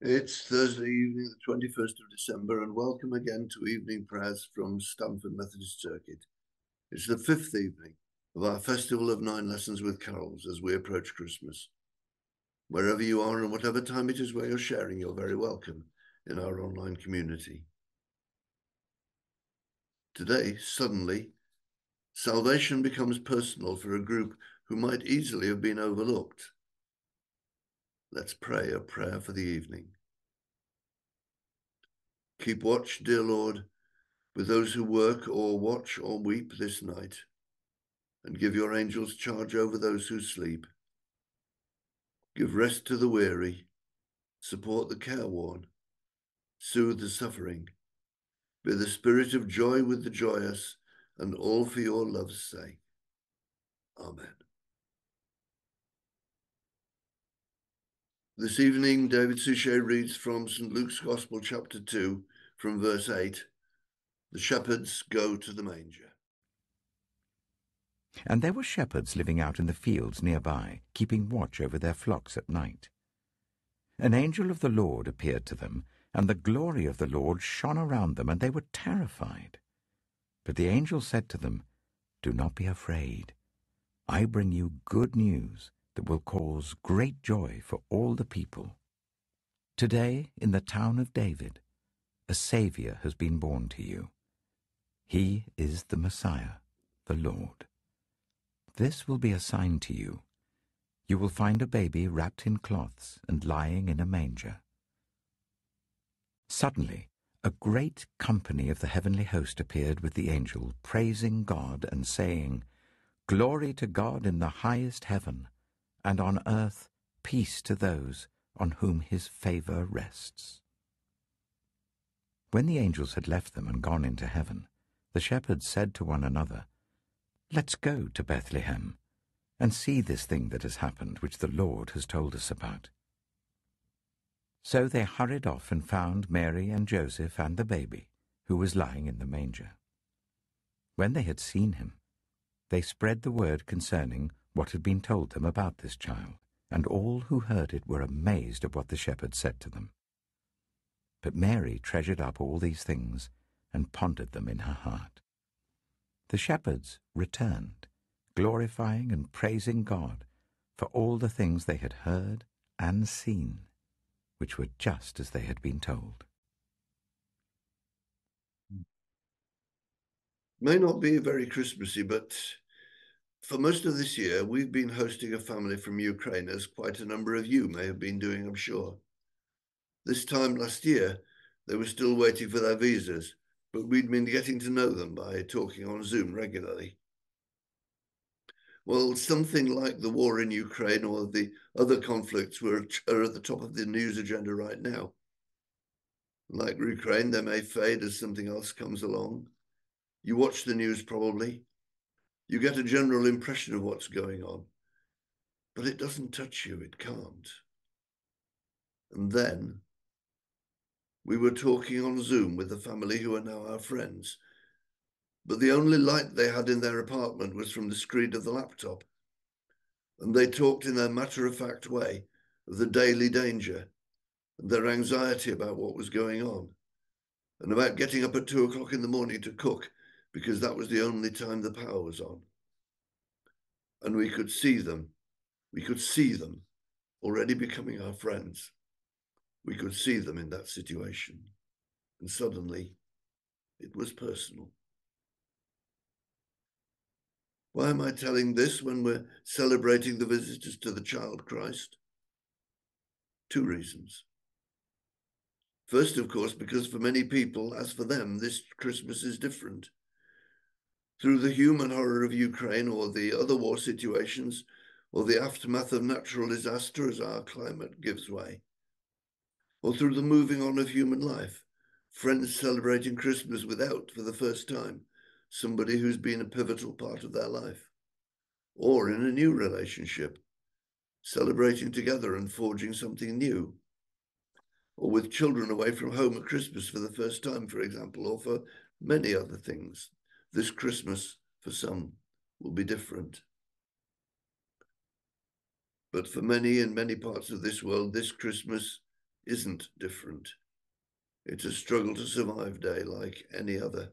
It's Thursday evening, the 21st of December, and welcome again to Evening Prayers from Stamford Methodist Circuit. It's the fifth evening of our Festival of 9 Lessons with Carols as we approach Christmas. Wherever you are and whatever time it is where you're sharing, you're very welcome in our online community. Today, suddenly, salvation becomes personal for a group who might easily have been overlooked. Let's pray a prayer for the evening. Keep watch, dear Lord, with those who work or watch or weep this night, and give your angels charge over those who sleep. Give rest to the weary, support the careworn, soothe the suffering. Be the spirit of joy with the joyous, and all for your love's sake. Amen. This evening, David Suchet reads from St. Luke's Gospel, chapter 2, from verse 8. The shepherds go to the manger. And there were shepherds living out in the fields nearby, keeping watch over their flocks at night. An angel of the Lord appeared to them, and the glory of the Lord shone around them, and they were terrified. But the angel said to them, "Do not be afraid. I bring you good news that will cause great joy for all the people. Today, in the town of David, a Saviour has been born to you. He is the Messiah, the Lord. This will be a sign to you. You will find a baby wrapped in cloths and lying in a manger." Suddenly, a great company of the heavenly host appeared with the angel, praising God and saying, "Glory to God in the highest heaven, and on earth peace to those on whom his favour rests." When the angels had left them and gone into heaven, the shepherds said to one another, "Let's go to Bethlehem and see this thing that has happened, which the Lord has told us about." So they hurried off and found Mary and Joseph and the baby, who was lying in the manger. When they had seen him, they spread the word concerning what had been told them about this child, and all who heard it were amazed at what the shepherds said to them. But Mary treasured up all these things and pondered them in her heart. The shepherds returned, glorifying and praising God for all the things they had heard and seen, which were just as they had been told. May not be very Christmassy, but for most of this year, we've been hosting a family from Ukraine, as quite a number of you may have been doing, I'm sure. This time last year, they were still waiting for their visas, but we'd been getting to know them by talking on Zoom regularly. Well, something like the war in Ukraine or the other conflicts are at the top of the news agenda right now. Like Ukraine, they may fade as something else comes along. You watch the news probably. You get a general impression of what's going on, but it doesn't touch you, it can't. And then we were talking on Zoom with the family who are now our friends, but the only light they had in their apartment was from the screen of the laptop. And they talked in their matter-of-fact way of the daily danger and their anxiety about what was going on, and about getting up at 2 o'clock in the morning to cook because that was the only time the power was on. And we could see them already becoming our friends. We could see them in that situation. And suddenly, it was personal. Why am I telling this when we're celebrating the visitors to the child Christ? 2 reasons. First, of course, because for many people, as for them, this Christmas is different. Through the human horror of Ukraine or the other war situations, or the aftermath of natural disaster as our climate gives way, or through the moving on of human life, friends celebrating Christmas without, for the first time, somebody who's been a pivotal part of their life, or in a new relationship, celebrating together and forging something new, or with children away from home at Christmas for the first time, for example, or for many other things. This Christmas, for some, will be different. But for many in many parts of this world, this Christmas isn't different. It's a struggle to survive day like any other.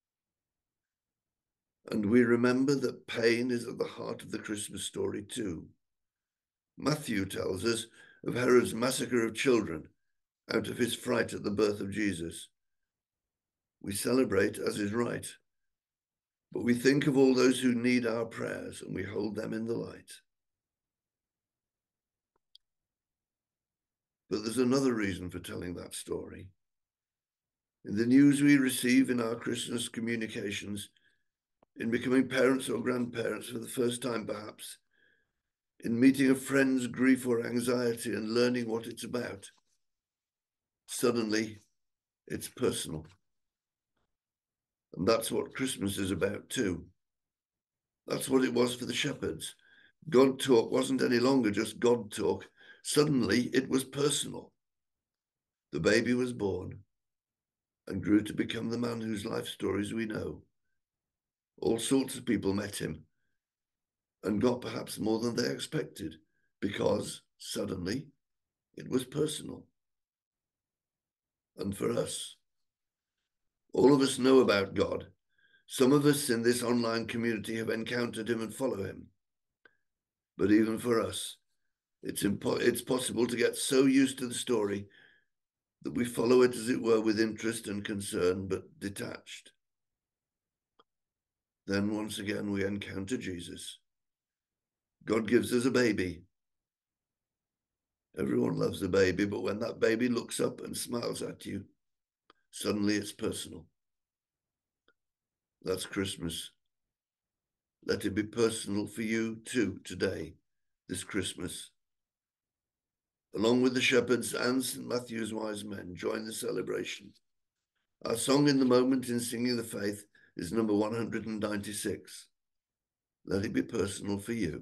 And we remember that pain is at the heart of the Christmas story too. Matthew tells us of Herod's massacre of children out of his fright at the birth of Jesus. We celebrate as is right, but we think of all those who need our prayers and we hold them in the light. But there's another reason for telling that story. In the news we receive in our Christmas communications, in becoming parents or grandparents for the first time perhaps, in meeting a friend's grief or anxiety and learning what it's about, suddenly it's personal. And that's what Christmas is about too. That's what it was for the shepherds. God talk wasn't any longer just God talk. Suddenly it was personal. The baby was born and grew to become the man whose life stories we know. All sorts of people met him and got perhaps more than they expected because suddenly it was personal. And for us, all of us know about God. Some of us in this online community have encountered him and follow him. But even for us, it's possible to get so used to the story that we follow it, as it were, with interest and concern, but detached. Then once again, we encounter Jesus. God gives us a baby. Everyone loves a baby, but when that baby looks up and smiles at you, suddenly it's personal. That's Christmas. Let it be personal for you too today, this Christmas. Along with the shepherds and St. Matthew's wise men, join the celebration. Our song in the moment in Singing the Faith is number 196. Let it be personal for you.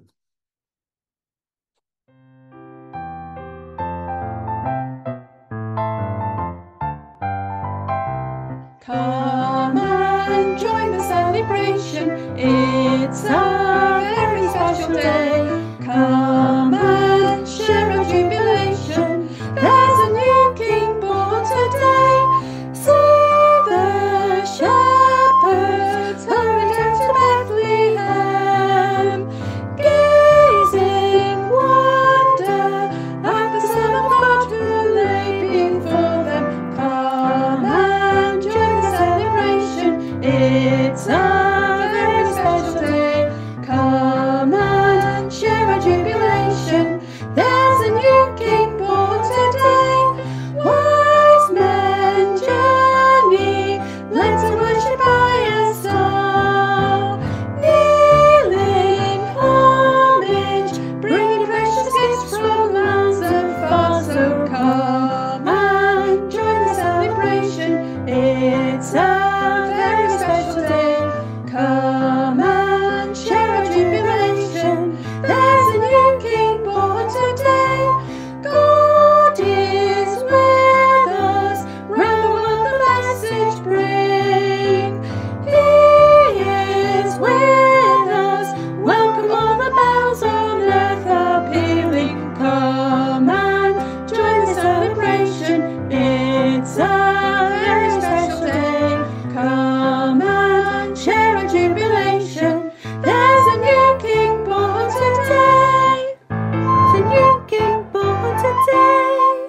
Come and join the celebration, it's a very special day. Come and share our jubilation, there's a new king born today. See the shepherds hurrying down to Bethlehem, gaze in wonder at the Son of God who lay before them. Come and join the celebration, it's a very special day. Come and share our jubilation, there's a new king born today. Wise men journey, led to worship by a star, kneeling homage, bringing precious gifts from lands afar. So come and join the celebration, it's a very special day. Come and share our jubilation, there's a new king born today. God is with us, round the world the message bring. He is with us, welcome all the bells on earth are pealing. Come and join the celebration, it's a very special day. Come and share our jubilation, there's a new king born today. There's a new king born today.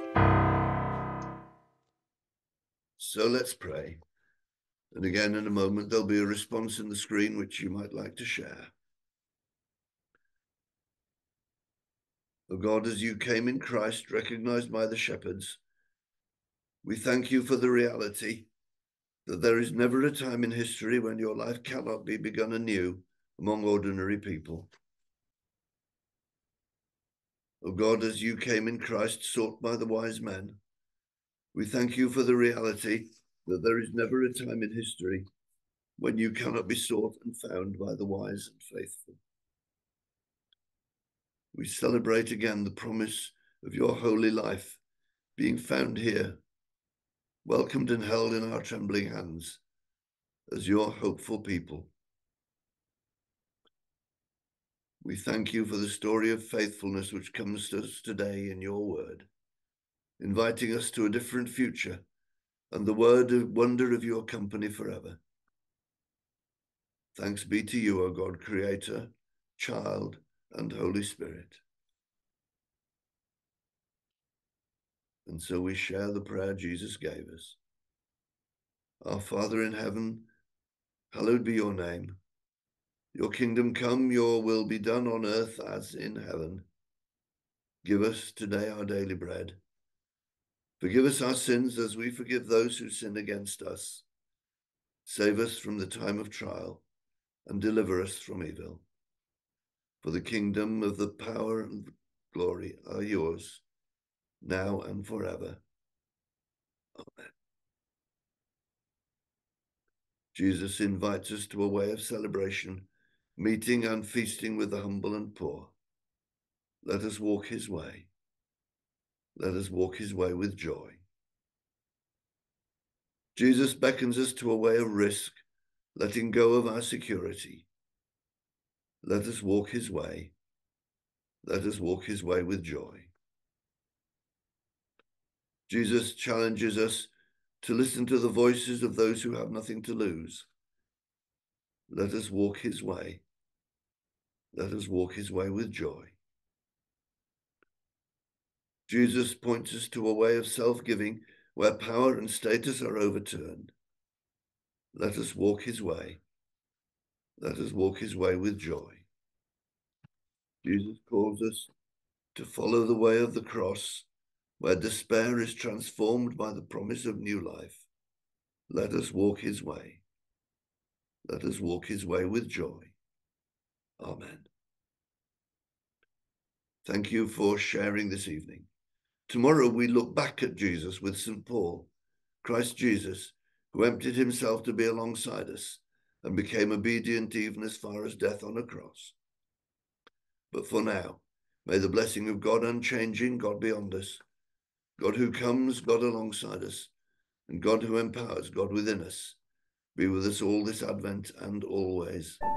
So let's pray. And again, in a moment, there'll be a response in the screen which you might like to share. O God, as you came in Christ, recognized by the shepherds, we thank you for the reality that there is never a time in history when your life cannot be begun anew among ordinary people. O God, as you came in Christ, sought by the wise men, we thank you for the reality that there is never a time in history when you cannot be sought and found by the wise and faithful. We celebrate again the promise of your holy life being found here, welcomed and held in our trembling hands as your hopeful people. We thank you for the story of faithfulness which comes to us today in your word. inviting us to a different future and the wonder of your company forever. Thanks be to you, O God, Creator, Child, and Holy Spirit. And so we share the prayer Jesus gave us. Our Father in heaven, hallowed be your name. Your kingdom come, your will be done on earth as in heaven. Give us today our daily bread. Forgive us our sins as we forgive those who sin against us. Save us from the time of trial and deliver us from evil. For the kingdom of the power and glory are yours, now and forever. Amen. Jesus invites us to a way of celebration, meeting and feasting with the humble and poor. Let us walk his way. Let us walk his way with joy. Jesus beckons us to a way of risk, letting go of our security. Let us walk his way. Let us walk his way with joy. Jesus challenges us to listen to the voices of those who have nothing to lose. Let us walk his way. Let us walk his way with joy. Jesus points us to a way of self-giving where power and status are overturned. Let us walk his way. Let us walk his way with joy. Jesus calls us to follow the way of the cross, where despair is transformed by the promise of new life. Let us walk his way. Let us walk his way with joy. Amen. Thank you for sharing this evening. Tomorrow we look back at Jesus with St. Paul, Christ Jesus, who emptied himself to be alongside us and became obedient even as far as death on a cross. But for now, may the blessing of God unchanging, God beyond us, God who comes, God alongside us, and God who empowers, God within us, be with us all this Advent and always.